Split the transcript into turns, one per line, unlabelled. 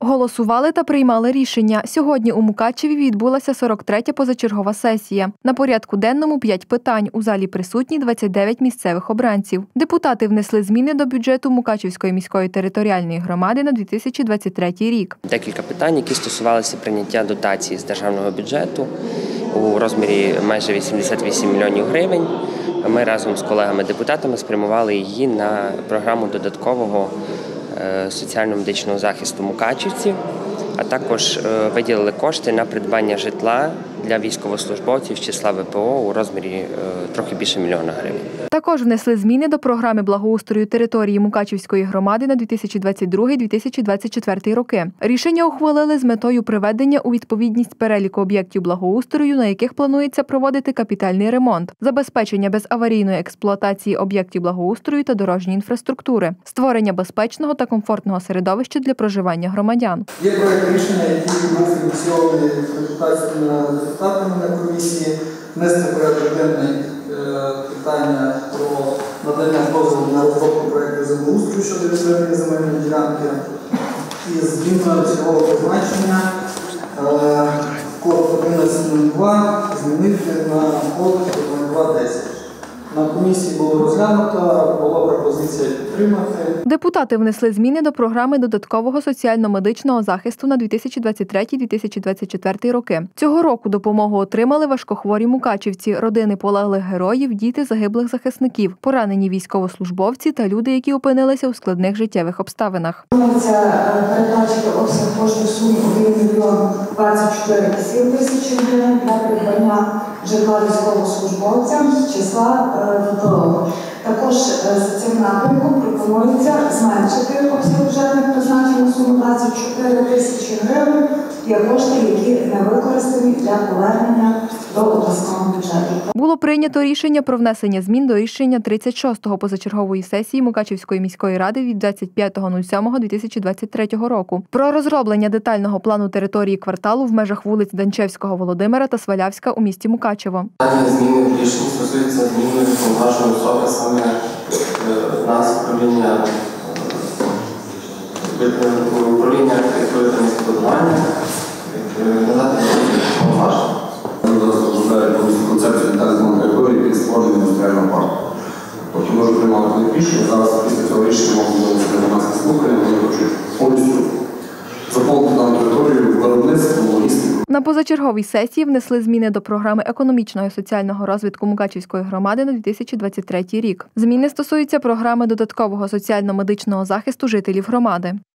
Голосували та приймали рішення. Сьогодні у Мукачеві відбулася 43-я позачергова сесія. На порядку денному 5 питань. У залі присутні 29 місцевих обранців. Депутати внесли зміни до бюджету Мукачевської міської територіальної громади на 2023 рік.
Декілька питань, які стосувалися прийняття дотації з державного бюджету у розмірі майже 88 мільйонів гривень. Ми разом з колегами-депутатами спрямували її на програму додаткового соціально-медичного захисту мукачівців, а також виділили кошти на придбання житла для військовослужбовців з числа ВПО у розмірі трохи більше мільйона гривень.
Також внесли зміни до програми благоустрою території Мукачівської громади на 2022-2024 роки. Рішення ухвалили з метою приведення у відповідність переліку об'єктів благоустрою, на яких планується проводити капітальний ремонт, забезпечення безаварійної експлуатації об'єктів благоустрою та дорожньої інфраструктури, створення безпечного та комфортного середовища для проживання громадян.
Є проєкт рішення, який був ініційований депутатами на комісії, внести порядок денний питання про надання дозволу на розробку проєкту землеустрою щодо відведення земельної ділянки із зміною цільового призначення код 1102 змінити на код 0210. На комісії було розглянуто, була пропозиція підтримати.
Депутати внесли зміни до програми додаткового соціально-медичного захисту на 2023-2024 роки. Цього року допомогу отримали важкохворі мукачівці, родини полеглих героїв, діти загиблих захисників, поранені військовослужбовці та люди, які опинилися у складних життєвих обставинах.
Планується передбачити обсяг коштів суми 1 мільйон 24 тисячі гривень для придбання житла військовослужбовцям з числа ВПО. Також за цим напрямком пропонується зменшити обсяг бюджетних призначень суму 24 тисячі гривень для коштів, які не використані для повернення до обласного бюджету.
Було прийнято рішення про внесення змін до рішення 36-го позачергової сесії Мукачівської міської ради від 25.07.2023 року про розроблення детального плану території кварталу в межах вулиць Данчевського, Володимира та Свалявська у місті Мукачево.
Зміни в рішенні стосуються зміни повноважної особи саме нас управління архітектури та містобудування надати повноваження.
Концепцію детальної території під створення індустріального парку. Тобто ми вже приймали рішення, зараз після цього рішення можна виносити громадські слухання, вони хочуть повністю заповнити дану територію виробництвом, логістику.
На позачерговій сесії внесли зміни до програми економічного і соціального розвитку Мукачівської громади на 2023 рік. Зміни стосуються програми додаткового соціально-медичного захисту жителів громади.